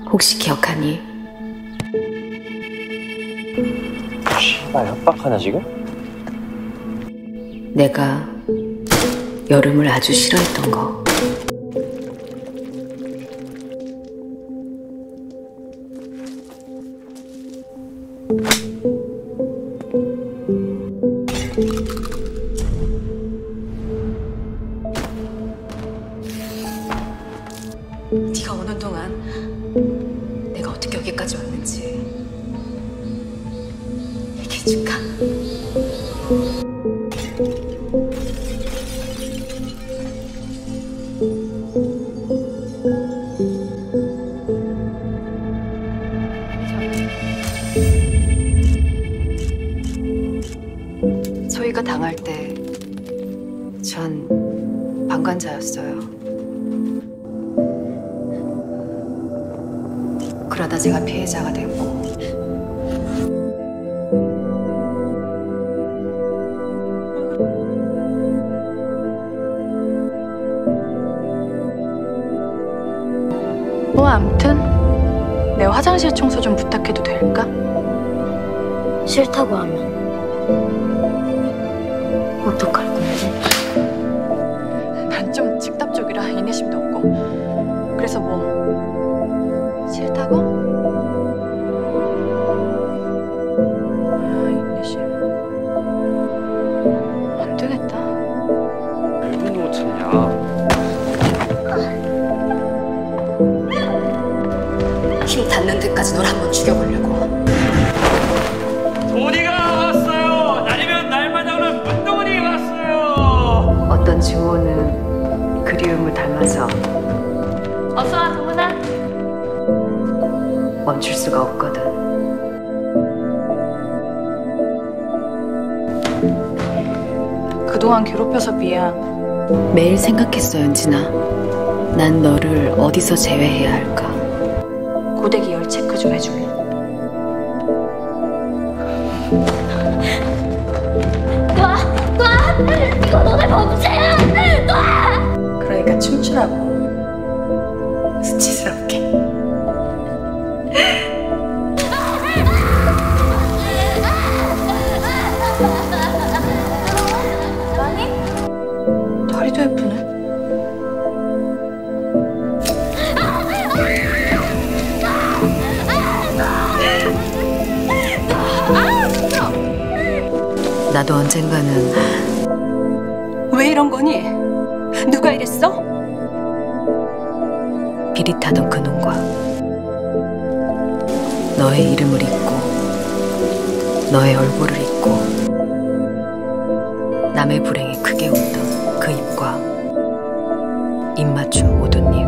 혹시 기억하니? 씨발 협박하냐 지금? 내가 여름을 아주 싫어했던 거. 네가 오는 동안 내가 어떻게 여기까지 왔는지 얘기해줄까? 소희가 당할 때 전 방관자였어요. 그러다 제가 피해자가 됐고 뭐 아무튼 내 화장실 청소 좀 부탁해도 될까? 싫다고 하면 어떡할 건데? 난 좀 직답적이라 인내심도 없고 그래서 뭐 싫다고? 인내심 안 되겠다. 왜 눈을 못 참냐? 힘 닿는 데까지 널 한번 죽여보려고. 도니가 왔어요. 날이면 날마다 오는 문동훈이 왔어요. 어떤 증오는 그리움을 닮아서 어서와 동훈아. 멈출 수가 없거든. 그동안 괴롭혀서 미안. 매일 생각했어, 연진아. 난 너를 어디서 제외해야 할까? 고데기 열 체크 좀 해줄래? 놔! 이거 너네 범죄야! 놔! 그러니까 춤추라고. 수치스럽게. 아니? 다리도 예쁘네. 나도 언젠가는 왜 이런 거니? 누가 이랬어? 비릿하던 그 눈과 너의 이름을 잊고 너의 얼굴을 잊고 남의 불행에 크게 웃던 그 입과 입맞춤 모두님.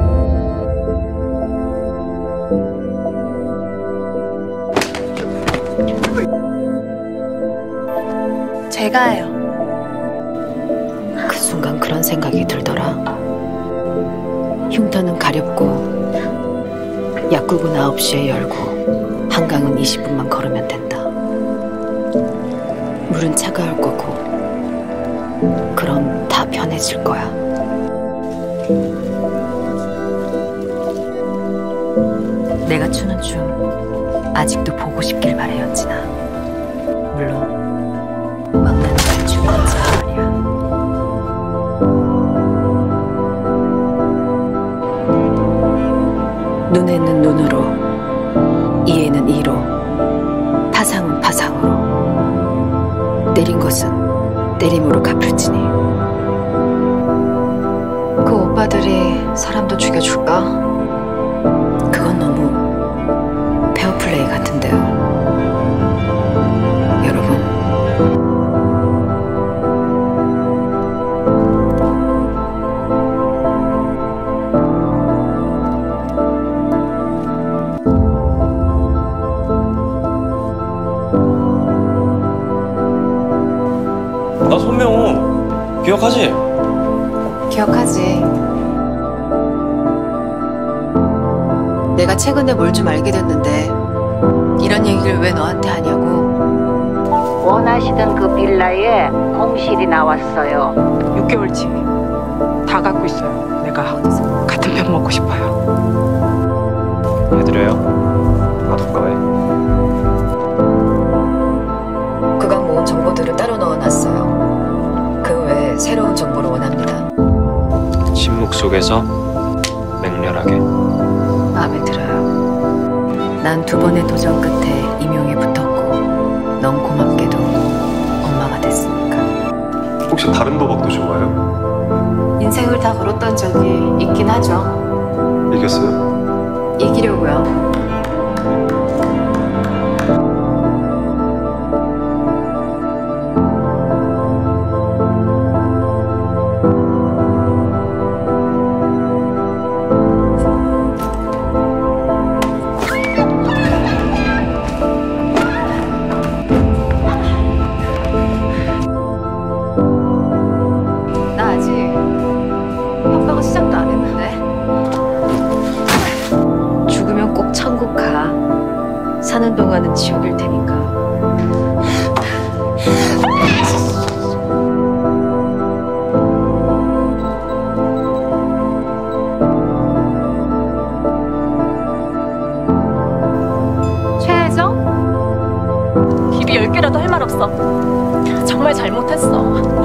제가 해요. 그 순간 그런 생각이 들더라. 흉터는 가렵고 약국은 9시에 열고 한강은 20분만 걸으면 된다. 물은 차가울 거고 그럼 다 편해질 거야. 내가 추는 춤 아직도 보고 싶길 바래, 연진아. 물론 막나는 춤이 아니지 말이야. 눈에는 눈으로, 이에는 이로, 파상은 파상으로, 때린 것은 때림으로 갚을지니. 그 오빠들이 사람도 죽여줄까? 그건 너무 페어플레이 같은데요. 여러분, 나 손명호 기억하지? 기억하지? 내가 최근에 뭘 좀 알게 됐는데 이런 얘기를 왜 너한테 하냐고. 원하시던 그 빌라에 공실이 나왔어요. 6개월치 다 갖고 있어요. 내가 같은 편 먹고 싶어요. 해드려요. 아독가에. 그간 모은 정보들을 따로 넣어놨어요. 그 외에 새로운 정보를 원합니다. 침묵 속에서 맹렬하게. 마음에 들어요. 난 2번의 도전 끝에 임용에 붙었고 넌 고맙게도 엄마가 됐으니까. 혹시 다른 도박도 좋아해요? 인생을 다 걸었던 적이 있긴 하죠. 이겼어요? 이기려고요. 나 아직 협박은 시작도 안 했는데. 죽으면 꼭 천국 가. 사는 동안은 지옥일 테니까. 최혜정? 입이 10개라도 할 말 없어. 정말 잘못했어.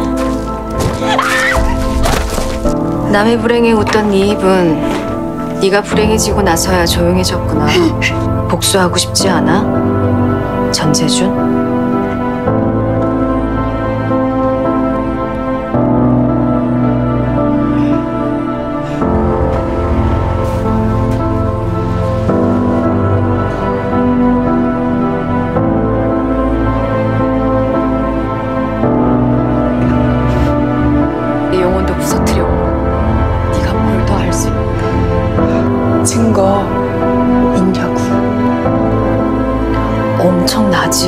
남의 불행에 웃던 네 입은 네가 불행해지고 나서야 조용해졌구나. 복수하고 싶지 않아? 전재준? 내 영혼도 부서뜨려. 네가 뭘 더 할 수 있는데. 증거 있냐고. 엄청나지.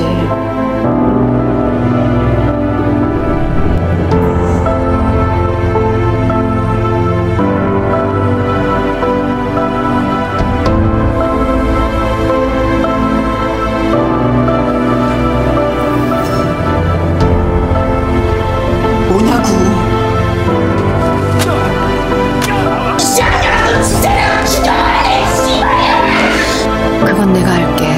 뭐냐고. 그건 내가 할게.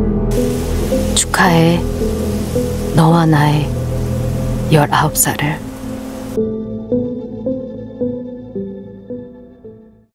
축하해. 너와 나의 19살을.